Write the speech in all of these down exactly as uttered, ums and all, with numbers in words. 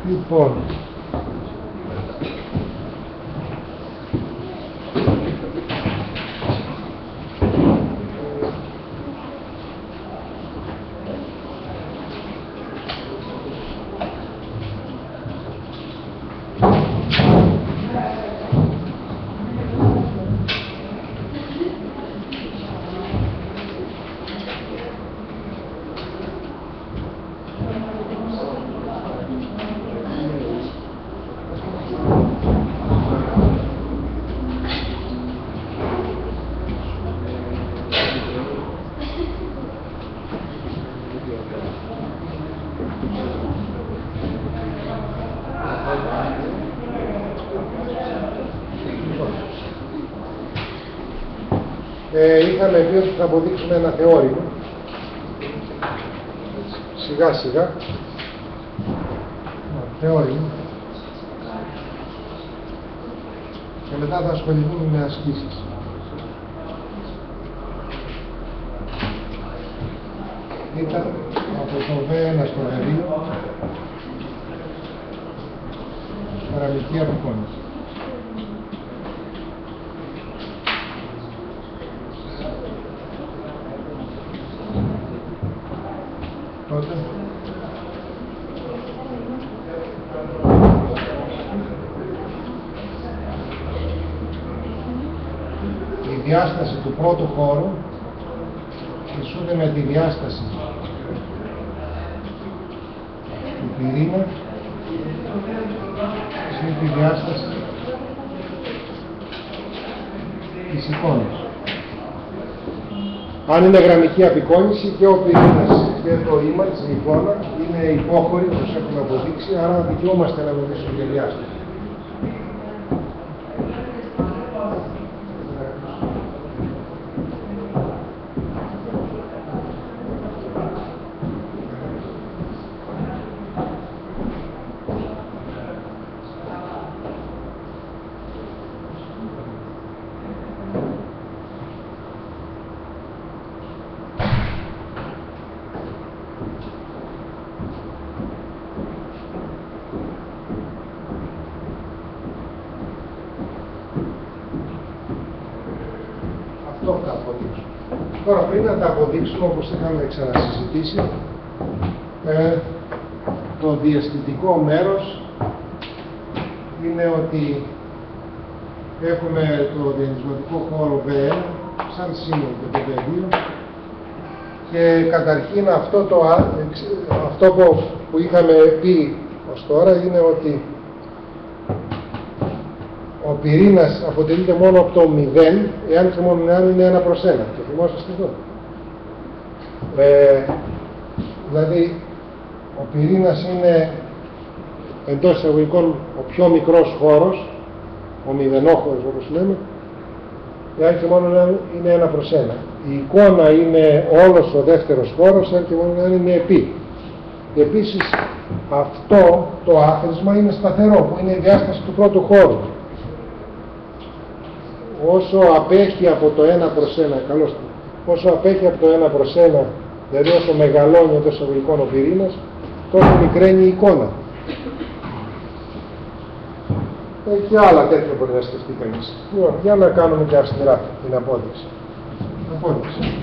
Λοιπόν, ε, είχαμε πει ότι θα αποδείξουμε ένα θεώρημα. Σιγά σιγά. Θεώρημα. Και μετά θα ασχοληθούμε με ασκήσεις. Ήταν από το β ένα στο β δύο παραμικρή απεικόνηση. Τότε η διάσταση του πρώτου χώρου ισούται με τη διάσταση του πυρήνα συν τη διάσταση της εικόνας. Αν είναι γραμμική απεικόνηση και ο πυρήνας και το image, η εικόνα, είναι υπόχωρη, όπως έχουμε αποδείξει, άρα δικαιούμαστε να μιλήσουμε για διάσταση. Τώρα, πριν να τα αποδείξουμε, όπως είχαμε ξανασυζητήσει, ε, το διαισθητικό μέρος είναι ότι έχουμε το διανυσματικό χώρο β ένα, σαν σύνολο και το β δύο, και καταρχήν αυτό, το, αυτό που, που είχαμε πει ως τώρα είναι ότι ο πυρήνας αποτελείται μόνο από το μηδέν, εάν και μόνο εάν είναι ένα προς ένα. Το θυμόσαστε εδώ. Ε, δηλαδή, ο πυρήνας είναι εντός εισαγωγικών ο πιο μικρός χώρος, ο μηδενόχωρος όπως λέμε, εάν και μόνο εάν είναι ένα προς ένα. Η εικόνα είναι όλος ο δεύτερος χώρος, εάν και μόνο εάν είναι επί. Επίσης, αυτό το άθροισμα είναι σταθερό, που είναι η διάσταση του πρώτου χώρου. Όσο απέχει από το ένα προς ένα, καλώς, όσο απέχει από το ένα προς ένα, δηλαδή όσο μεγαλώνει το εισαγωγικό ο πυρήνας, τόσο μικραίνει η εικόνα. Ε, και άλλα τέτοια μπορεί να σκεφτεί κανείς. Λοιπόν, για να κάνουμε και αυστηρά την απόδειξη. Απόδειξη.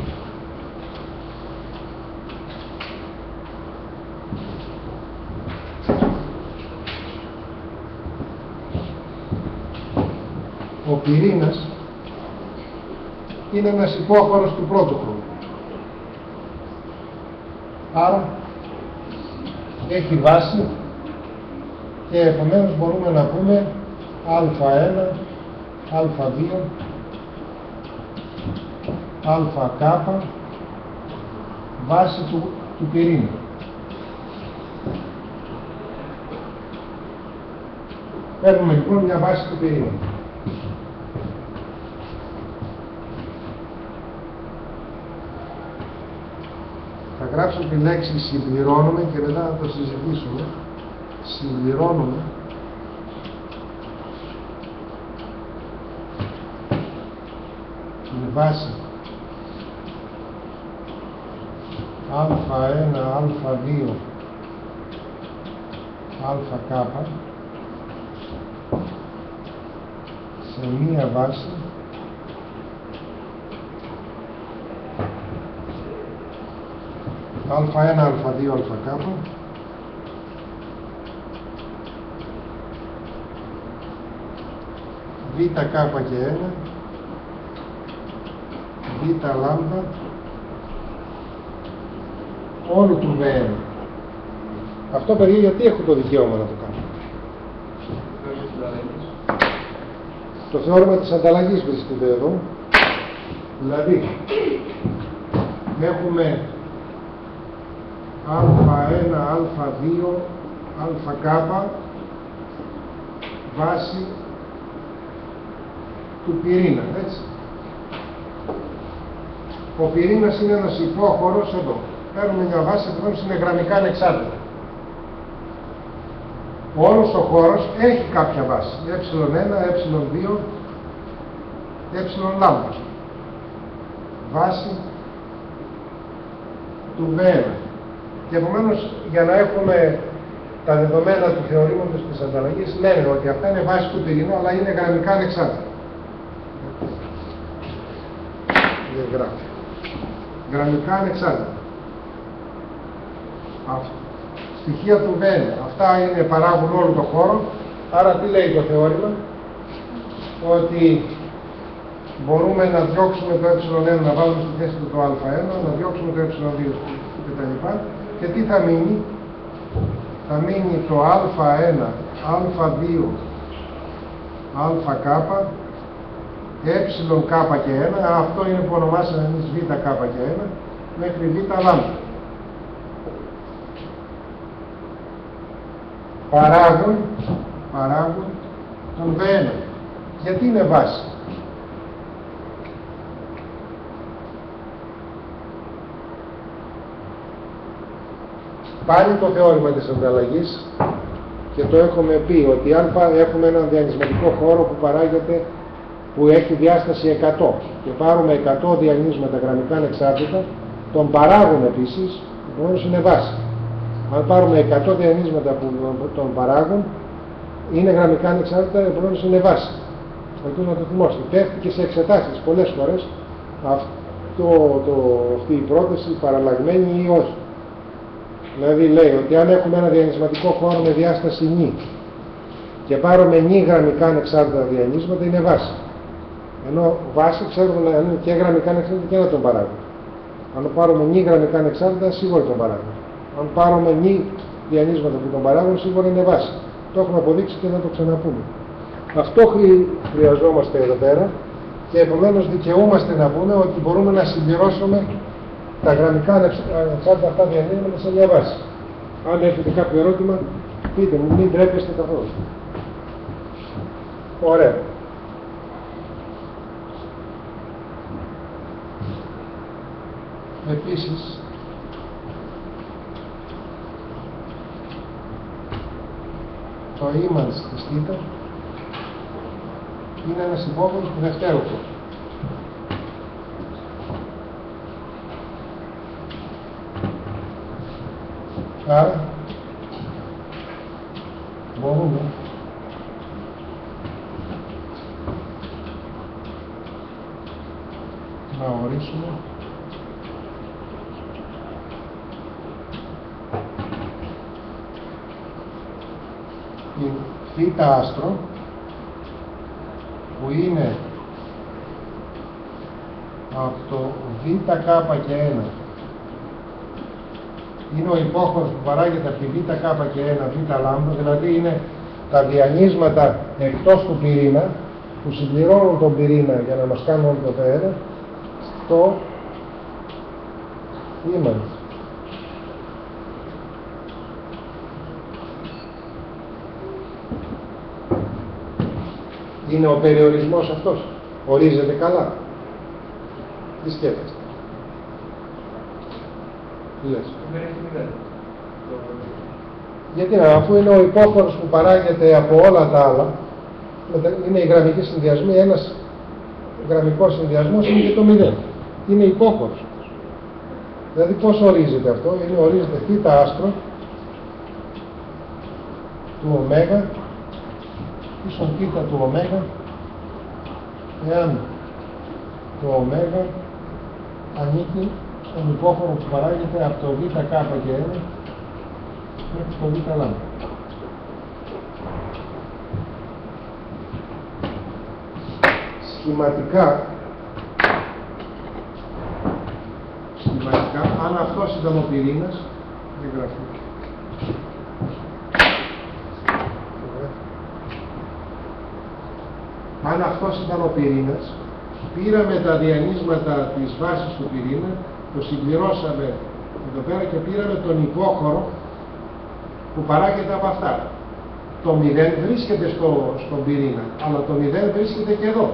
Ο πυρήνας είναι ένας υπόχωρος του πρώτου χρόνου. Άρα έχει βάση και επομένως μπορούμε να πούμε α ένα, α δύο, ΑΚ βάση του, του πυρήνα. Παίρνουμε λοιπόν μια βάση του πυρήνα. Θα γράψω τη λέξη συμπληρώνουμε και μετά θα το συζητήσουμε. Συμπληρώνουμε την βάση α ένα, α δύο, ΑΚ σε μία βάση Α1, Α2, ΑΚ ΒΚ και ένα Β λάμδα όλου του Β ένα. Αυτό, παιδιά, γιατί έχω το δικαίωμα να το κάνω? Το θεώρημα της ανταλλαγής βρίσκεται εδώ. Δηλαδή, έχουμε Α1, Α2, ΑΚ βάση του πυρήνα, έτσι. Ο πυρήνας είναι ένας υπόχωρος εδώ. Παίρνουμε μια βάση που είναι γραμμικά ανεξάρτητα. Όλος ο χώρος έχει κάποια βάση. ε1, ε2, ε λάμδα. Βάση του Β ένα. Και επομένως, για να έχουμε τα δεδομένα του θεωρήματος της ανταλλαγής, λένε ότι αυτά είναι βάση του πυρήνα, αλλά είναι γραμμικά ανεξάρτητα. Δεν γράφει. Γραμμικά ανεξάρτητα. Αυτά. Στοιχεία του Β ένα. Αυτά είναι, παράγουν όλο το χώρο. Άρα τι λέει το θεώρημα? Ότι μπορούμε να διώξουμε το ε1, να βάλουμε στη θέση του το α1, να διώξουμε το ε2 κτλ. Και τι θα μείνει? Θα μείνει το α1, α2, ΑΚ, ΕΚ και ένα, αυτό είναι που ονομάσαμε εμείς ΒΚ και ένα, μέχρι Β λάμδα. Παράγουν, παράγουν τον Β ένα. Γιατί είναι βάση? Πάλι το θεώρημα της ανταλλαγής, και το έχουμε πει ότι αν έχουμε έναν διανυσματικό χώρο που παράγεται, που έχει διάσταση εκατό και πάρουμε εκατό διανύσματα γραμμικά ανεξάρτητα, τον παράγουν επίσης, επομένως είναι βάση. Αν πάρουμε εκατό διανύσματα που τον παράγουν, είναι γραμμικά ανεξάρτητα, επομένως είναι βάση. Αυτό να το θυμόστε. Πέφτει σε εξετάσεις πολλές φορές αυτό, το, αυτή η πρόταση, παραλλαγμένη ή όχι. Δηλαδή λέει ότι αν έχουμε ένα διανυσματικό χώρο με διάσταση νη και πάρουμε νη γραμμικά ανεξάρτητα διανύσματα, είναι βάση. Ενώ βάση ξέρουμε να είναι και γραμμικά ανεξάρτητα και να τον παράγουμε. Αν πάρουμε νη γραμμικά ανεξάρτητα, σίγουρα τον παράγουμε. Αν πάρουμε νη διανύσματα που τον παράγουν, σίγουρα είναι βάση. Το έχουμε αποδείξει και να το ξαναπούμε. Αυτό χρειαζόμαστε εδώ πέρα και επομένως δικαιούμαστε να πούμε ότι μπορούμε να συμπληρώσουμε τα γραμμικά ανεξάρτητα αυτά διανύσματα σε μια βάση. Αν έχετε κάποιο ερώτημα, πείτε μου, μην τρέπεστε καθόλου. Ωραία. Επίσης, το ήμανς της θ είναι ένας υπόχωρος του δευτέρου χώρου. Άρα, μπορούμε να ορίσουμε την θ άστρο που είναι από το ΒΚ και ένα, είναι ο υπόχωρος που παράγεται από τη ΒΚ και ένα, Β λάμδα, δηλαδή είναι τα διανύσματα εκτός του πυρήνα που συμπληρώνουν τον πυρήνα για να μας κάνουν όλο το Β ένα στο ήμανς. Είναι ο περιορισμός αυτός. Ορίζεται καλά. Τι σκέφτεστε? Τι λες? Γιατί να, αφού είναι ο υπόχωρος που παράγεται από όλα τα άλλα, είναι οι γραμμικοί συνδυασμοί, ένας γραμμικός συνδυασμός είναι και το μηδέν. Είναι υπόχωρος. Δηλαδή πώς ορίζεται αυτό? Είναι, ορίζεται θ άστρο του ωμέγα ίσον θ του ωμέγα, εάν το ωμέγα ανήκει στον υπόχωρο που παράγεται από το β κ και ένα μέχρι το β λ. Σχηματικά, σχηματικά, αν αυτός ήταν ο πυρήνας, δεν γράφει. Αν αυτός ήταν ο πυρήνας, πήραμε τα διανύσματα της βάσης του πυρήνα, το συμπληρώσαμε εδώ πέρα και πήραμε τον υπόχωρο που παράγεται από αυτά. Το μηδέν βρίσκεται στο, στον πυρήνα, αλλά το μηδέν βρίσκεται και εδώ.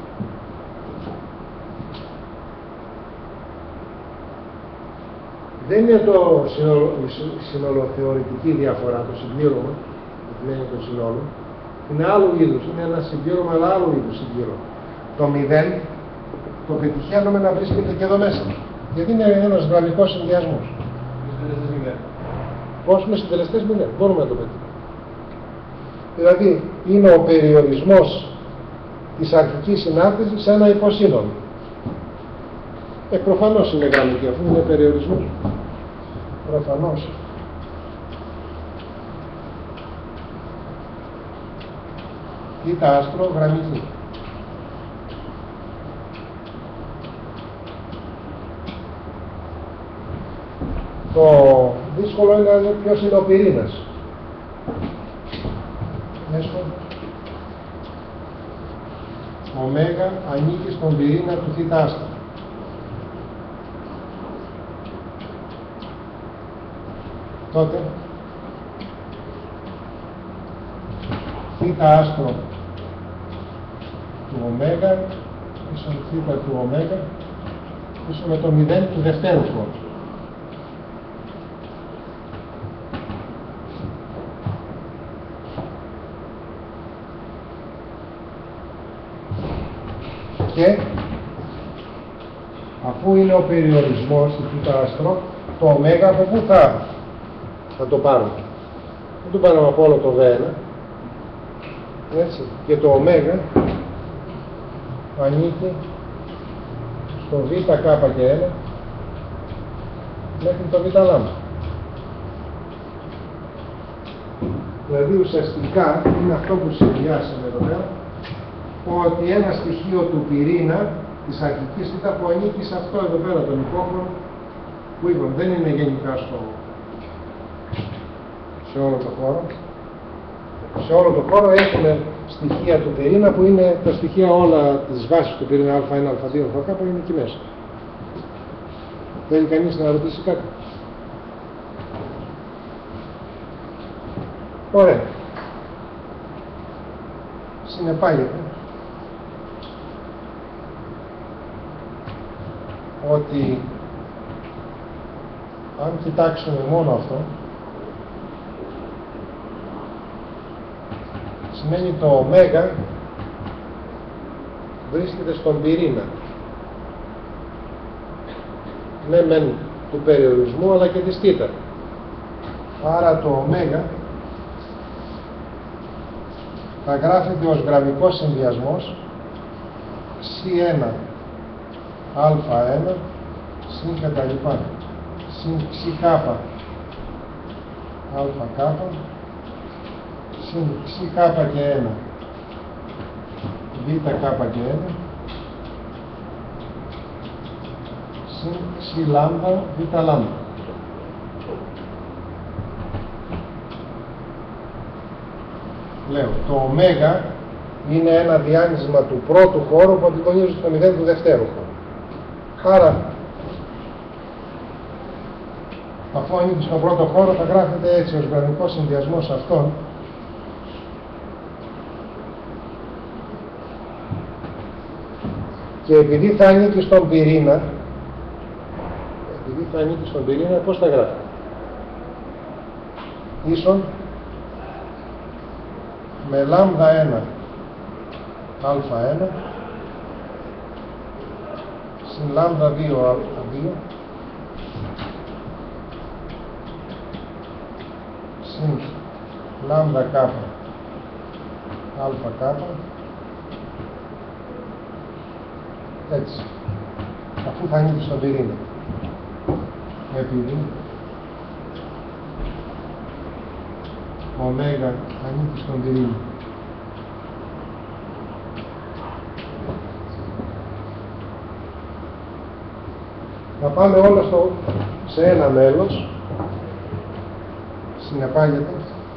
Δεν είναι το η συνολοθεωρητική διαφορά, το συμπλήρωμα, που λένε το συνόλο. Είναι άλλου είδους, είναι ένα συμπλήρωμα, αλλά άλλου είδους συμπλήρωμα. Το μηδέν το πετυχαίνουμε να βρίσκεται και εδώ μέσα. Γιατί είναι ένας γραμμικός συνδυασμός. Πώς με συντελεστές μηδέν, μπορούμε να το πετύχουμε. Δηλαδή, είναι ο περιορισμός της αρχικής συνάρτησης σε ένα υποσύνολο. Ε, προφανώς είναι γραμμική, αφού είναι περιορισμός. Προφανώς. Θ άστρο γραμμική. Το δύσκολο είναι να δει ποιος είναι ο πυρήνας. Έσω. Ωμέγα ανήκει στον πυρήνα του θ άστρο. Τότε θ άστρο του ωμέγα ίσον θ του ωμέγα ίσον με το μηδέν του δευτέρου χώρου. Και αφού είναι ο περιορισμός του θ άστρο, το ωμέγα από πού θα, θα το πάρουμε? Δεν το πάρουμε από όλο το β ένα. Έτσι. Και το ωμέγα ανήκει στο β κ και ένα μέχρι το β λ. Δηλαδή ουσιαστικά είναι αυτό που συνδυάσαμε εδώ πέρα, ότι ένα στοιχείο του πυρήνα της αρχικής θ που ανήκει σε αυτό εδώ πέρα τον υπόχρονο που είπαμε, δεν είναι γενικά στο, σε όλο το χώρο. Σε όλο το χώρο έχουμε στοιχεία του πυρήνα που είναι τα στοιχεία όλα της βάσης του πυρήνα α ένα, α δύο, α κ που είναι εκεί μέσα. Θέλει κανείς να ρωτήσει κάτι? Ωραία. Συνεπάγεται ότι αν κοιτάξουμε μόνο αυτό, σημαίνει το ωμέγα βρίσκεται στον πυρήνα. Ναι μεν του περιορισμού αλλά και της θ. Άρα το ωμέγα θα γράφεται ως γραμμικός συνδυασμός σι ένα α ένα συν κατά λοιπά συν ξι κάπα α κάπα συν ξι κάπα και ένα β κάπα και ένα συν ξι λάμδα β λάμδα. Λέω, το ωμέγα είναι ένα διάνυσμα του πρώτου χώρου που αντιγωνίζει στο μηδέν του δευτέρου χώρου. Άρα, αφού ανήκει στον πρώτο χώρο, θα γράφεται έτσι ως γραμμικός συνδυασμός αυτών. Και επειδή θα ανήκει στον πυρήνα, επειδή θα ανήκει στον πυρήνα, πώς θα γράφει? Ίσον με λάμδα ένα α ένα συν λάμδα δύο α δύο συν λάμδα κάπα αλφα κάπα, έτσι, αφού θα ανήκει στον πυρήνα. Επειδή ωμέγα ανήκει στον πυρήνα. Να πάμε όλα στο, σε ένα μέλος. Συνεπάγεται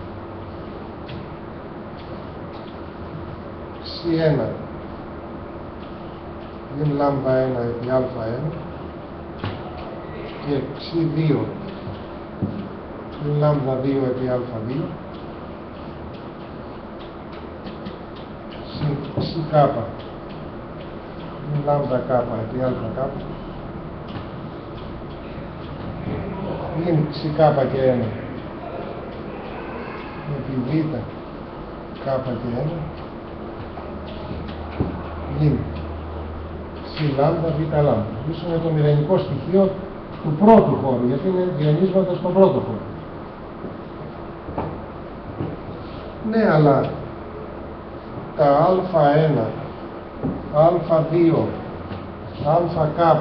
ξι ένα είναι λάμδα ένα επί αλφα ένα και ξι δύο είναι λάμδα δύο επί αλφα δύο ξι κάπα είναι λάμδα κάπα επί αλφα κάπα είναι ξι κάπα και ένα επί β κάπα και ένα γίνει ξι λάμδα β λάμδα. Ίσως είναι το μηδενικό στοιχείο του πρώτου χώρου, γιατί είναι διανύσματα στον πρώτο χώρο. Ναι, αλλά τα α1, α2, ΑΚ,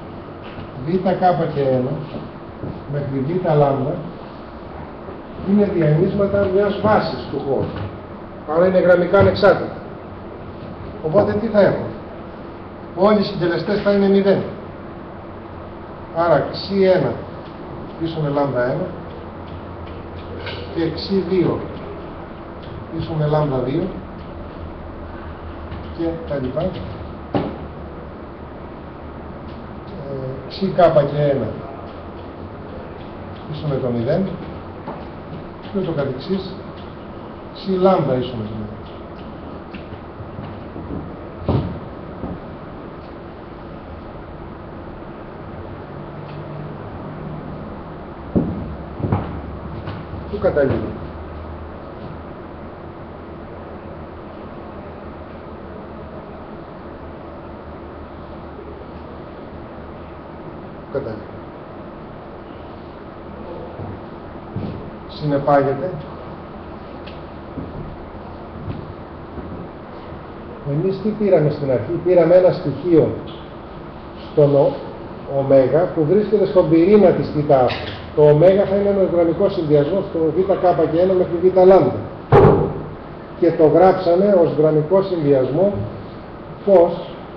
ΒΚ και ένα μέχρι β λάμδα είναι διανύσματα μιας βάσης του χώρου. Άρα είναι γραμμικά ανεξάρτητα. Οπότε τι θα έχω? Όλοι οι συντελεστές θα είναι μηδέν. Άρα ξι ένα ίσον με λάμδα ένα και ξι δύο ίσον με λάμδα δύο και τα λοιπά. Ε, ξι κάπα και ένα ίσον με το μηδέν και ούτω καθεξής. Ξι λάμδα ίσον με το μηδέν. Πού καταλήγει? Πού καταλήγει? Συνεπάγεται εμείς τι πήραμε στην αρχή? Πήραμε ένα στοιχείο στον ωμέγα που βρίσκεται στον πυρήνα της θ άστρου. Το ωμέγα θα είναι ένας γραμμικός συνδυασμός στο βκ και ένα μέχρι β λάμδα. Και το γράψαμε ως γραμμικό συνδυασμό πως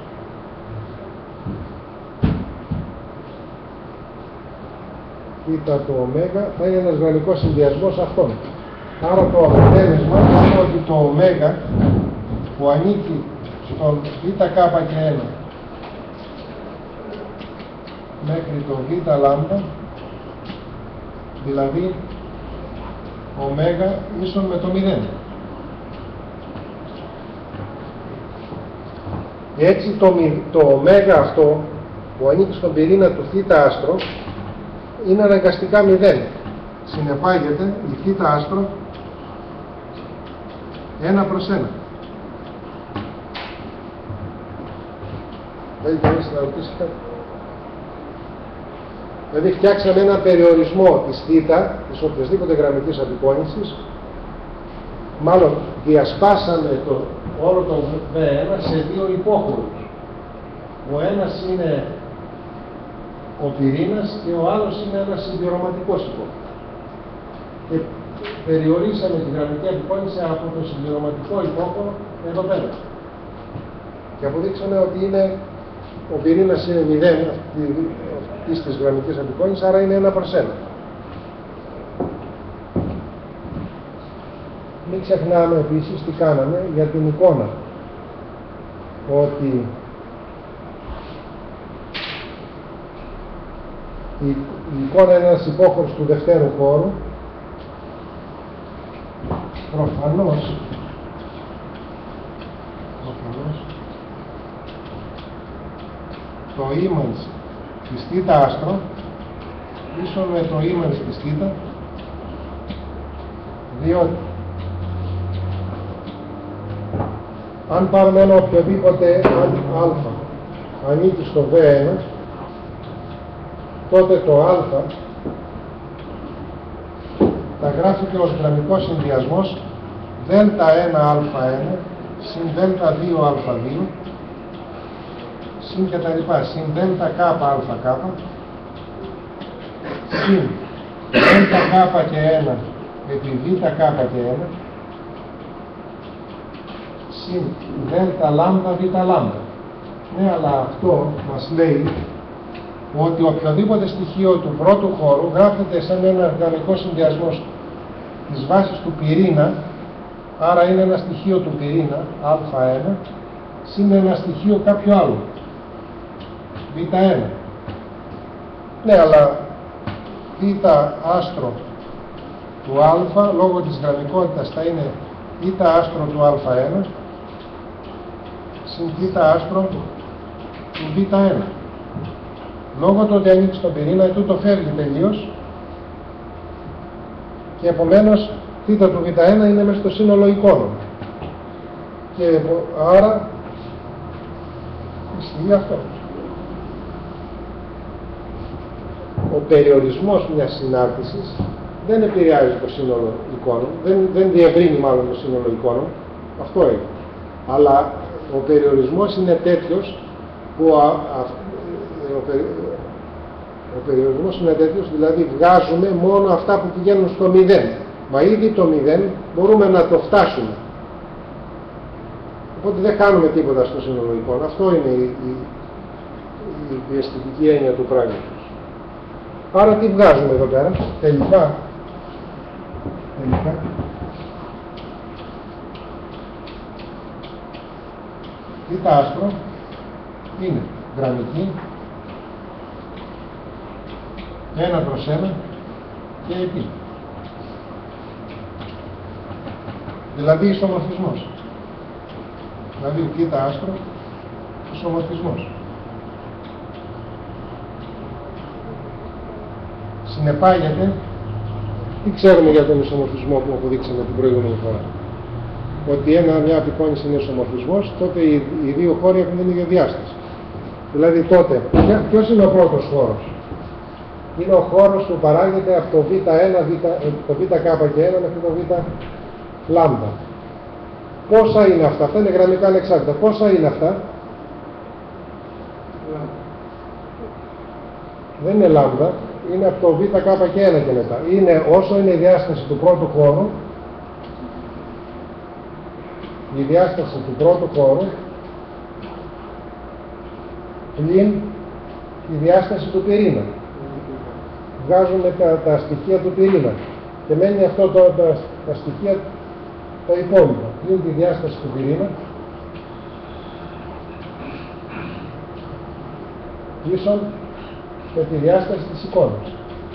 β το ωμέγα θα είναι ένας γραμμικός συνδυασμός αυτών. Άρα το αποτέλεσμα είναι ότι το ωμέγα που ανήκει στον βκ και ένα μέχρι το β λάμδα, δηλαδή ωμέγα ίσον με το μηδέν. Έτσι το, το ωμέγα αυτό που ανήκει στον πυρήνα του θ άστρο είναι αναγκαστικά μηδέν. Συνεπάγεται η θ άστρο ένα προς ένα. Δεν μπορείς να ρωτήσει κάτι? Δηλαδή φτιάξαμε ένα περιορισμό της θ, της οποιασδήποτε γραμμικής απεικόνησης, μάλλον διασπάσαμε το όλο το β ένα σε δύο υπόχωρους. Ο ένας είναι ο πυρήνας και ο άλλος είναι ένας συμπληρωματικός υπόχωρος. Και περιορίσαμε τη γραμμική απεικόνηση από το συμπληρωματικό υπόχωρο εδώ πέρα. Και αποδείξαμε ότι είναι ο πυρήνας είναι μηδέν αυτής της γραμμικής απεικόνησης, άρα είναι ένα προς ένα. Μην ξεχνάμε επίσης τι κάναμε για την εικόνα. Ότι η, η εικόνα είναι ένας υπόχωρος του δευτέρου χώρου. Προφανώς προφανώς το image της θ άστρο ίσον με το image της θ, διότι αν πάρουμε ένα οποιοδήποτε α ανήκει στο β ένα, τότε το α τα γράφεται ως γραμμικός συνδυασμός δέλτα ένα α ένα συν δέλτα δύο α δύο συν και τα λοιπά, συν δέλτα κ ΑΚ συν δέλτα κ και ένα επί β κ και ένα συν δέλτα λάμδα β λάμδα. Ναι, αλλά αυτό μας λέει ότι οποιοδήποτε στοιχείο του πρώτου χώρου γράφεται σαν ένα γραμμικό συνδυασμός της βάσης του πυρήνα, άρα είναι ένα στοιχείο του πυρήνα α ένα συν ένα στοιχείο κάποιο άλλο β ένα. Ναι, αλλά β άστρο του α λόγω της γραμμικότητας θα είναι β άστρο του α ένα συν β άστρο του β ένα. Λόγω του ότι ανοίξει τον πυρήνα, τούτο φεύγει τελείως και επομένως θ του β ένα είναι μέσα στο σύνολο εικόνων. Και άρα ισχύει αυτό. Ο περιορισμός μιας συνάρτησης δεν επηρεάζει το σύνολο εικόνων, δεν, δεν διευρύνει μάλλον το σύνολο εικόνων, αυτό είναι. Αλλά ο περιορισμός είναι τέτοιος που α, α, ο, περι, ο περιορισμός είναι τέτοιος, δηλαδή βγάζουμε μόνο αυτά που πηγαίνουν στο μηδέν. Μα ήδη το μηδέν μπορούμε να το φτάσουμε. Οπότε δεν κάνουμε τίποτα στο σύνολο εικόνα. Αυτό είναι η, η, η διαστητική έννοια του πράγματος. Άρα τι βγάζουμε εδώ πέρα, τελικά. τελικά β άστρο είναι γραμμική, ένα προς ένα και επί. Δηλαδή ισομορφισμός. Δηλαδή β άστρο ισομορφισμός. Συνεπάγεται, τι ξέρουμε για τον ισομορφισμό που αποδείξαμε την προηγούμενη φορά. Ότι ένα, μια απεικόνηση είναι ισομορφισμός, τότε οι, οι δύο χώροι έχουν την ίδια διάσταση. Δηλαδή τότε, ποιος είναι ο πρώτος χώρος? Είναι ο χώρος που παράγεται από το β ένα, το βκ και ένα μέχρι το β λάμδα. Πόσα είναι αυτά? Αυτά είναι γραμμικά ανεξάρτητα. Πόσα είναι αυτά? Δεν είναι λάμδα, είναι από το βκ και ένα και μετά. Είναι όσο είναι η διάσταση του πρώτου χώρου, η διάσταση του πρώτου χώρου πλην η διάσταση του πυρήνα. Βγάζουμε τα, τα στοιχεία του πυρήνα και μένει αυτό το, τα, τα στοιχεία τα υπόλοιπα. Πλην τη διάσταση του πυρήνα ίσον με τη διάσταση της εικόνας.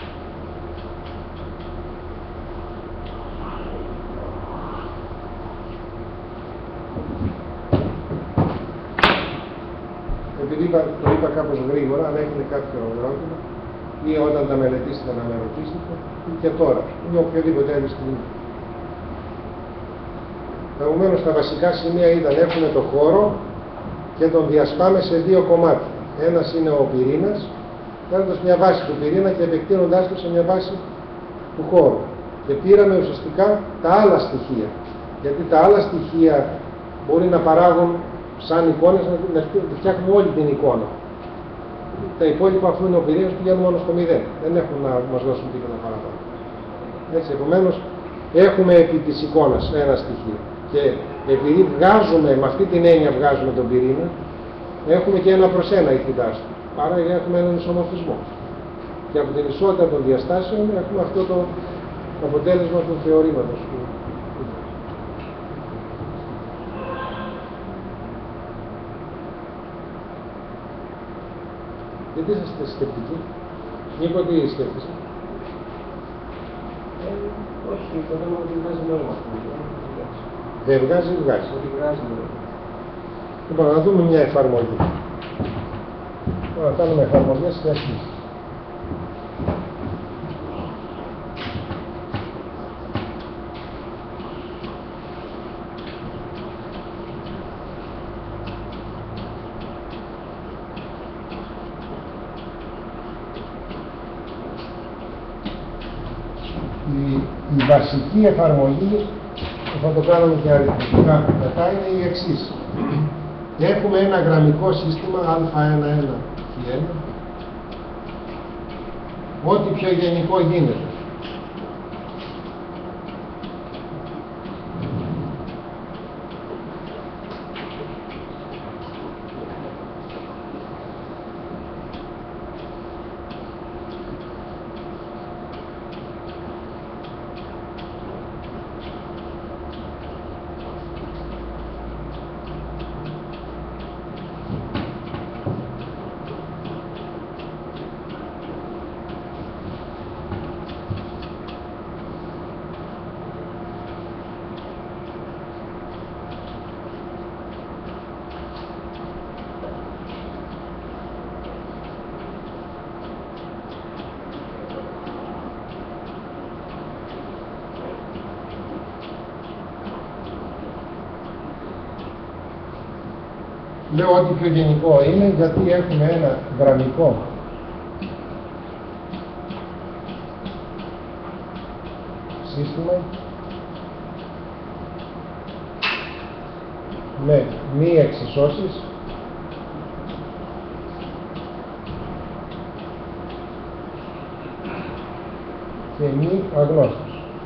Επειδή το είπα κάπως γρήγορα, αν έχετε κάποιο ερώτημα ή όταν τα μελετήσετε να με ρωτήσετε, και τώρα, ή οποιοδήποτε άλλη στιγμή. Επομένως, τα βασικά σημεία ήταν, έχουμε το χώρο και τον διασπάμε σε δύο κομμάτια. Ένας είναι ο πυρήνας, κάνοντας μια βάση του πυρήνα και επεκτείνοντάς το σε μια βάση του χώρου. Και πήραμε ουσιαστικά τα άλλα στοιχεία. Γιατί τα άλλα στοιχεία μπορεί να παράγουν σαν εικόνες, να φτιάχνουμε όλη την εικόνα. Τα υπόλοιπα, αφού είναι ο πυρήνας, πηγαίνουν μόνο στο μηδέν. Δεν έχουν να μας δώσουν τίποτα παραπάνω. Έτσι, επομένως, έχουμε επί της εικόνας ένα στοιχείο. Και επειδή βγάζουμε, με αυτή την έννοια βγάζουμε τον πυρήνα, έχουμε και ένα προς ένα ηχητάστο. Άρα έχουμε έναν ισομορφισμό. Και από την ισότητα των διαστάσεων έχουμε αυτό το αποτέλεσμα του θεωρήματος. Γιατί είσαστε σκεπτικοί? Νίκο, τι σκέφτεσαι? Ε, όχι, το θέμα ότι βγάζει νόημα. Δεν βγάζει, βγάζει. Ότι βγάζει νόημα. Λοιπόν, να δούμε μια εφαρμογή. Τώρα κάνουμε εφαρμογές και αρχής. Η, η βασική εφαρμογή, που θα το κάνουμε και αριθμητικά μετά, είναι η εξής. Έχουμε ένα γραμμικό σύστημα α ένα ένα ένα, ό,τι πιο γενικό γίνεται. Λέω ότι πιο γενικό είναι γιατί έχουμε ένα γραμμικό σύστημα με μη εξισώσεις και μη αγνώστους.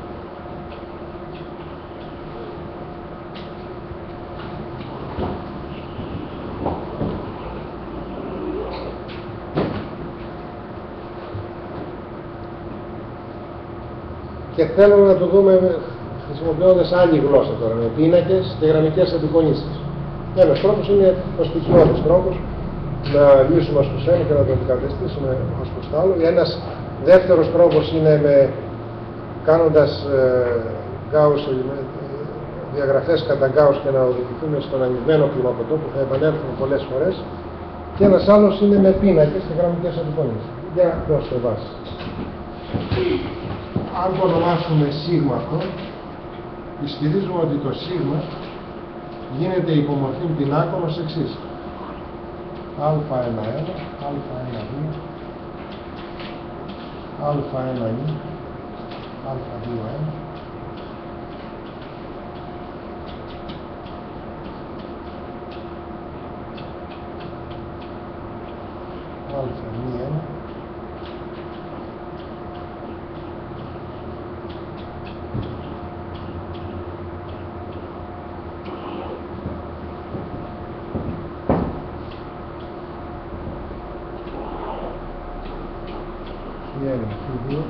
Και θέλουμε να το δούμε χρησιμοποιώντας άλλη γλώσσα τώρα, με πίνακες και γραμμικές απεικονίσεις. Ένας τρόπος είναι ο στοιχειώδης τρόπος να λύσουμε ως προς ένα και να το αντικαταστήσουμε ως προς το άλλο. Ένας δεύτερος τρόπος είναι με, κάνοντας ε, γκάους, ε, διαγραφές κατά γκάους και να οδηγηθούμε στον ανοιγμένο κλιμακωτό που θα επανέλθουμε πολλές φορές. Και ένας άλλος είναι με πίνακες και γραμμικές απεικονίσεις. Για δώστε βάση. Αν το ονομάσουμε σίγμα αυτό, ισχυρίζουμε ότι το σίγμα γίνεται υπομορφή πινάκων ως εξής. α ένα ένα, α ένα δύο, α ένα νη, α δύο ένα, α νη ένα, δύο.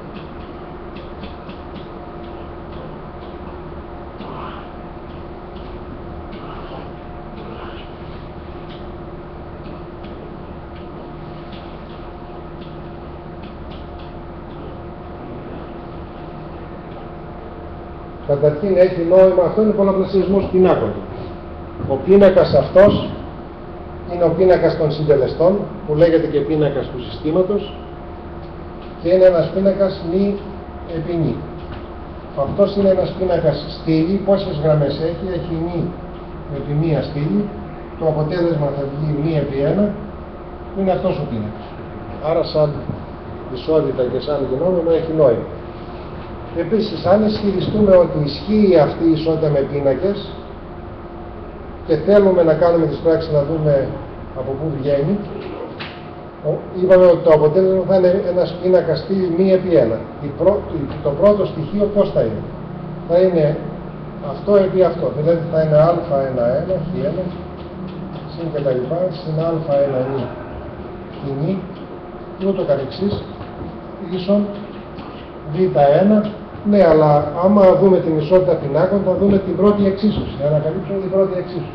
Καταρχήν έχει νόημα, αυτό είναι πολλαπλασιασμός πινάκων. Ο πίνακας αυτός είναι ο πίνακας των συντελεστών, που λέγεται και πίνακας του συστήματος, και είναι ένας πίνακας μη επί νη. Αυτός είναι ένας πίνακας στήλη. Πόσες γραμμές έχει? Έχει μη επί μία στήλη. Το αποτέλεσμα θα βγει μη επί ένα. Είναι αυτός ο πίνακας. Άρα σαν ισότητα και σαν γνώμημα έχει νόημα. Επίσης, αν ισχυριστούμε ότι ισχύει αυτή η ισότητα με πίνακες και θέλουμε να κάνουμε τις πράξεις να δούμε από πού βγαίνει, είπαμε ότι το αποτέλεσμα θα είναι ένας πίνακας στήλη μη επί ένα. Το πρώτο στοιχείο πώς θα είναι? Θα είναι αυτό επί αυτό. Δηλαδή θα είναι α ένα ένα, χ ένα, συν και τα λοιπά, συν α ένα νη, χ νη, και ούτω καθεξής, ίσον β ένα. Ναι, αλλά άμα δούμε την ισότητα πινάκων θα δούμε την πρώτη εξίσωση. Θα ανακαλύψουμε την πρώτη εξίσωση.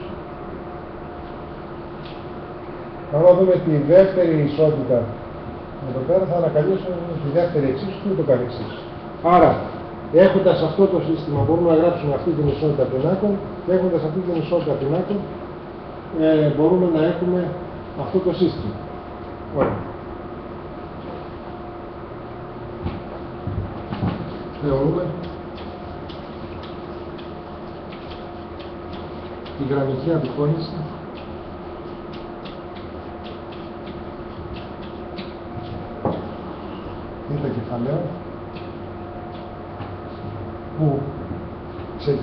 Αν δούμε τη δεύτερη ισότητα εδώ πέρα, θα ανακαλύψουμε τη δεύτερη εξίσωση και ούτω καθεξής. Άρα, έχοντας αυτό το σύστημα, μπορούμε να γράψουμε αυτή την ισότητα πινάκων, και έχοντας αυτή την ισότητα πινάκων, ε, μπορούμε να έχουμε αυτό το σύστημα. Ωραία. Θεωρούμε τη γραμμική απεικόνιση είναι το κεφαλαίο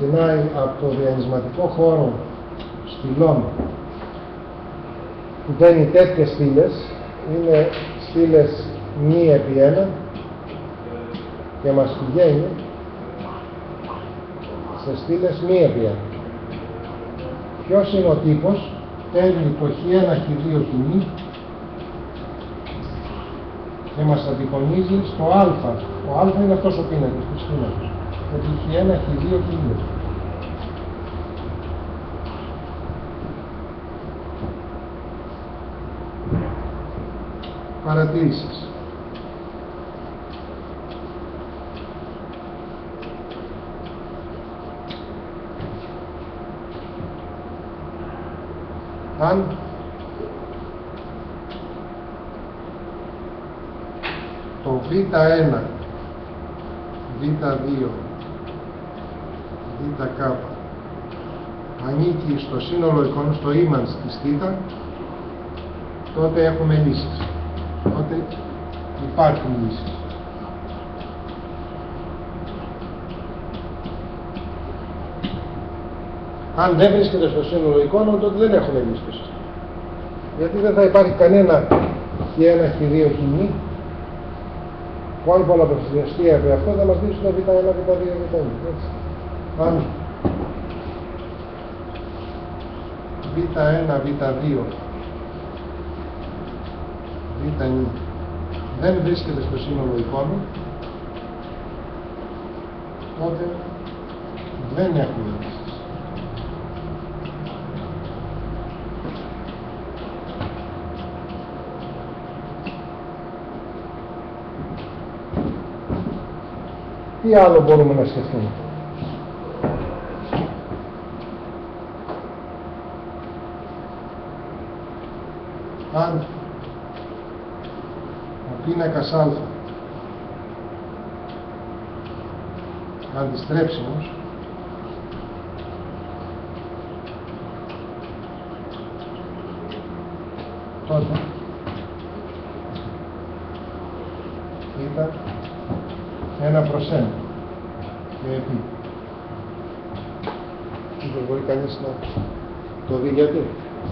ξεκινάει από το διανυσματικό χώρο στυλών που παίρνει τέτοιες στήλες, είναι στήλες μη επί ένα και μας πηγαίνει σε στήλες μη επί ένα. Ποιος είναι ο τύπος? Παίρνει το χ ένα χ δύο χ μη και μας αντικονίζει στο α. Ο α είναι αυτός ο πίνακας του σχήματος. Γιατί χ ένα χ δύο χ δύο. Παρατήρησεις. Αν το β ένα, β δύο, β κ ανήκει στο σύνολο εικόνων, στο ήμανς της θ, τότε έχουμε λύσεις. Τότε υπάρχουν λύσεις. Αν δεν βρίσκεται στο σύνολο εικόνων, τότε δεν έχουμε λύσεις. Γιατί δεν θα υπάρχει κανένα χ ένα, χ δύο, χ μη που αν πολλαπλασιαστεί από αυτό θα μας δείξει το β ένα, β δύο, β ένα. Αν β ένα, β δύο, β νη δεν βρίσκεται στο σύνολο εικόνων, τότε δεν έχουμε λύσεις. Τι άλλο μπορούμε να σκεφτούμε? Αν ο πίνακας α αντιστρέψιμος τότε ήταν ένα προς ένα και επί. Δεν μπορεί κανείς να το δει γιατί.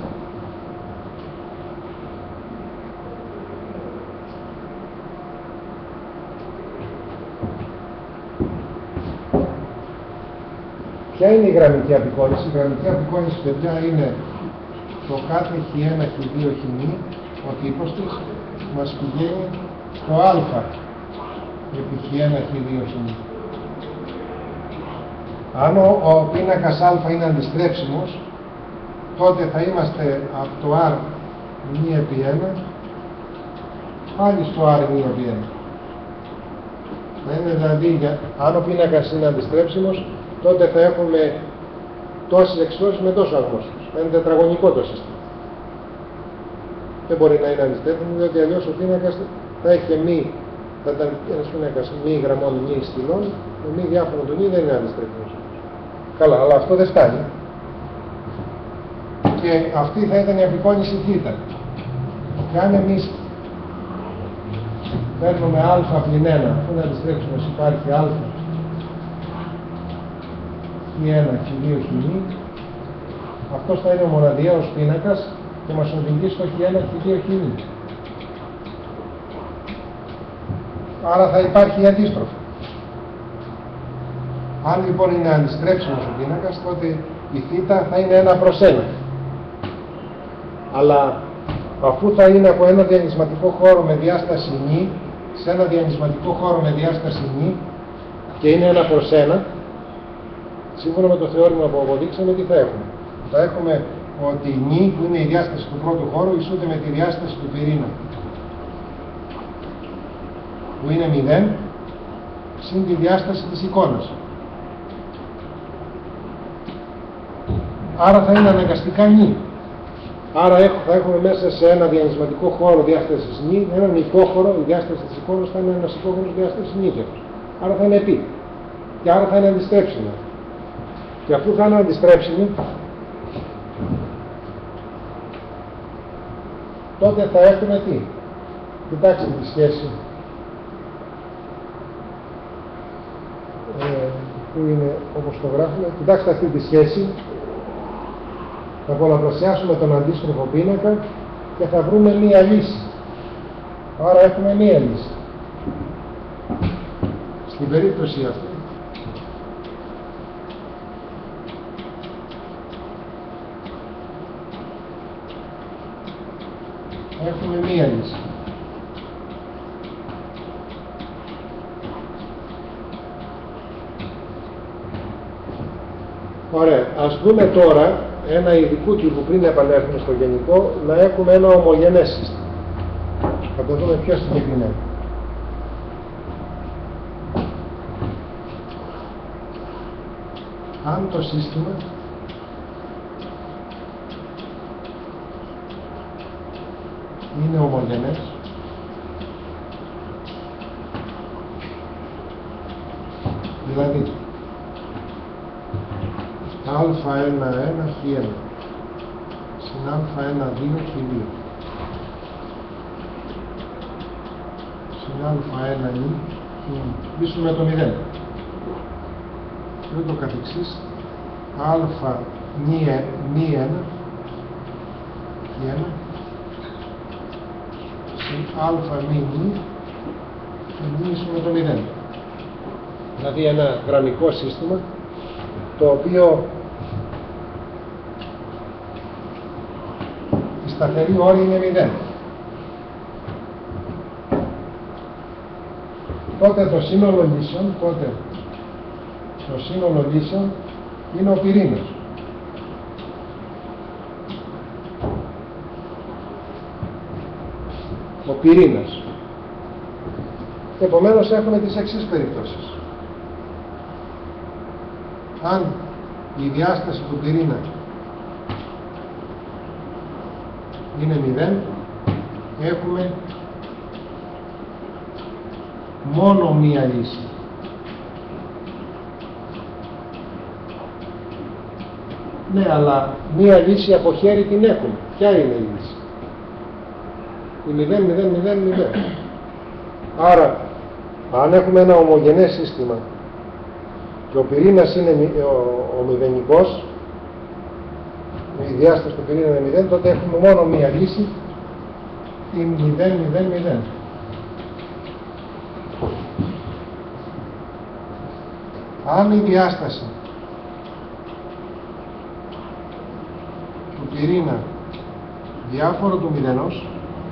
Ποια είναι η γραμμική απεικόνηση? Η γραμμική απεικόνηση, παιδιά, είναι το κάθε χ ένα, χ δύο, χ μη, ο τύπος της μας πηγαίνει στο α επί χ ένα, χ δύο, χ μη. Αν ο, ο πίνακας α είναι αντιστρέψιμος, τότε θα είμαστε από το r μη επί ένα πάλι στο r μη επί ένα. Θα είναι δηλαδή, αν ο πίνακας είναι αντιστρέψιμος, τότε θα έχουμε τόσες εξισώσεις με τόσο αγνώστους. Θα είναι τετραγωνικό το σύστημα. Δεν μπορεί να είναι αντιστρέψιμο, διότι αλλιώς ο πίνακας θα έχει μη, θα ήταν ένας πίνακας μη γραμμών, μη στυλών, το μη διάφορο του μη δεν είναι αντιστρέψιμος. Καλά, αλλά αυτό δεν φτάνει. Και αυτή θα ήταν η απεικόνιση θ. Και αν εμείς παίρνουμε α πλην ένα, αφού είναι αντιστρέψιμος υπάρχει α χ ένα, χ δύο, χ μη, αυτός θα είναι ο μοναδιαίος πίνακας και μας οδηγεί στο χ ένα, χ δύο, χ μη. Άρα θα υπάρχει η αντίστροφη. Αν λοιπόν είναι αντιστρέψιμος ο πίνακας, τότε η θ θα είναι ένα προς ένα. Αλλά αφού θα είναι από ένα διανυσματικό χώρο με διάσταση νη σε ένα διανυσματικό χώρο με διάσταση νη και είναι ένα προς ένα, σύμφωνα με το θεώρημα που αποδείξαμε, τι θα έχουμε? Θα έχουμε ότι η νη, που είναι η διάσταση του πρώτου χώρου, ισούται με τη διάσταση του πυρήνα, που είναι μηδέν, συν τη διάσταση της εικόνας. Άρα θα είναι αναγκαστικά νη. Άρα θα έχουμε μέσα σε ένα διανυσματικό χώρο διάστασης νη, έναν υπόχωρο, η διάσταση της εικόνας θα είναι ένας υπόχωρος διάστασης νη. Άρα θα είναι επί. Και άρα θα είναι αντιστρέψιμο. Και αφού θα είναι αντιστρέψιμη, τότε θα έχουμε τι? Κοιτάξτε τη σχέση. Ε, που είναι όπως το γράφουμε. Κοιτάξτε αυτή τη σχέση. Θα πολλαπλασιάσουμε τον αντίστροφο πίνακα και θα βρούμε μία λύση. Άρα έχουμε μία λύση. Στην περίπτωση αυτή έχουμε μία λύση. Ωραία. Ας δούμε τώρα ένα ειδικού τύπου, πριν επανέλθουμε στο γενικό, να έχουμε ένα ομογενές σύστημα. Θα το δούμε πιο συγκεκριμένα. Αν το σύστημα είναι ομογενές, δηλαδή α ένα ένα χ ένα συν α ένα δύο χ δύο συν α ένα νη λύσουμε το μηδέν και το καθεξής α νη ένα χ ένα συν α μη νη και λύσουμε το μηδέν. Δηλαδή ένα γραμμικό σύστημα το οποίο η σταθερή όρη είναι μηδέν. Τότε το σύνολο λύσεων, τότε το σύνολο λύσεων είναι ο πυρήνας. Ο πυρήνας. Επομένως έχουμε τις εξής περιπτώσεις. Αν η διάσταση του πυρήνα είναι μηδέν, έχουμε μόνο μία λύση. Ναι, αλλά μία λύση από χέρι την έχουμε. Ποια είναι η λύση? Η μηδέν, μηδέν, μηδέν, μηδέν. Άρα, αν έχουμε ένα ομογενές σύστημα και ο πυρήνας είναι ο, ο μηδενικός, η διάσταση του πυρήνα είναι μηδέν, τότε έχουμε μόνο μία λύση, την μηδέν, μηδέν, μηδέν. Αν η διάσταση του πυρήνα διάφορο του μηδενός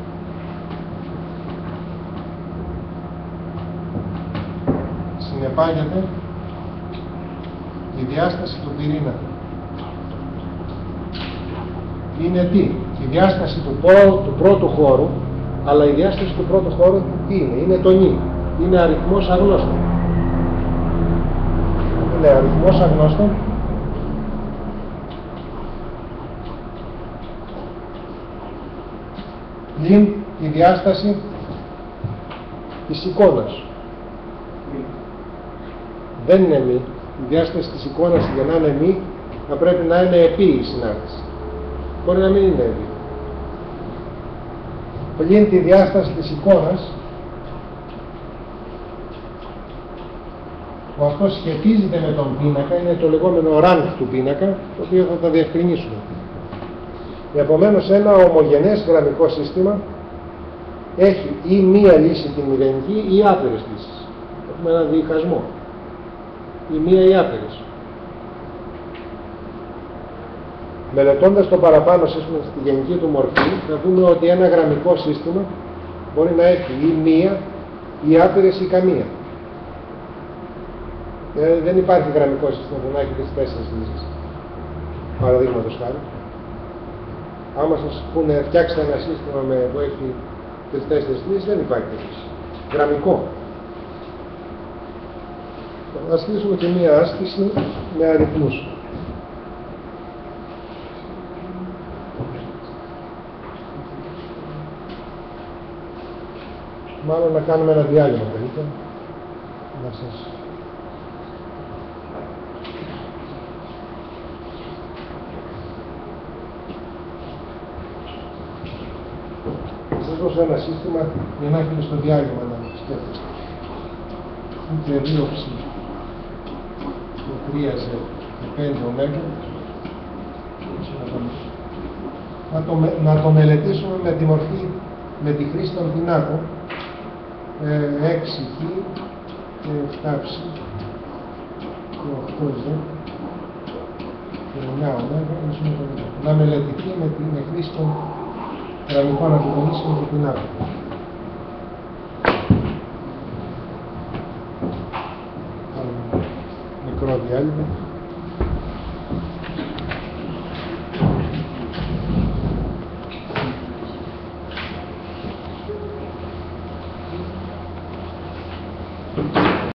συνεπάγεται η διάσταση του πυρήνα είναι τι? Η διάσταση του, πρό, του πρώτου χώρου, αλλά η διάσταση του πρώτου χώρου τι είναι? Είναι το νη. Είναι αριθμός αγνώστων. Είναι αριθμός αγνώστων πλην η διάσταση της εικόνας. Δεν είναι μη. Η διάσταση της εικόνας για να είναι μη θα πρέπει να είναι επί η συνάρτηση. Μπορεί να μην είναι επί. Πλην τη διάσταση της εικόνας, που αυτό σχετίζεται με τον πίνακα, είναι το λεγόμενο rank του πίνακα, το οποίο θα τα διευκρινίσουμε. Επομένως, ένα ομογενές γραμμικό σύστημα έχει ή μία λύση την μηδενική ή άπειρες λύσεις. Έχουμε ένα διχασμό. Η μία ή άπειρες. Μελετώντας το παραπάνω σύστημα στη γενική του μορφή, θα δούμε ότι ένα γραμμικό σύστημα μπορεί να έχει ή μία ή άπειρες ή καμία. Ε, δεν υπάρχει γραμμικό σύστημα που να έχει τις τέσσερις λύσεις. Παραδείγματος χάρη. Άμα σας πούνε φτιάξτε ένα σύστημα με, που έχει τις τέσσερις λύσεις, δεν υπάρχει λύση. Γραμμικό. Θα ασκήσουμε και μία άσκηση με αριθμούς. Μάλλον να κάνουμε ένα διάλειμμα καλύτερα. Να σας... Θα σας δώσω ένα σύστημα για να έχετε στο διάλειμμα να σκέφτεστε. Είναι δύο ψήφια. τρία ζ και πέντε ωμέγα. Να το, με- να το μελετήσουμε με τη μορφή, με τη χρήση των πινάκων. Ε, έξι χ και επτά ψ και οκτώ ζ και εννιά ωμέγα. Να μελετηθεί με τη με χρήση των γραμμικών αντιγωνίσεων του πινάκου. Μικρό διάλειμμα.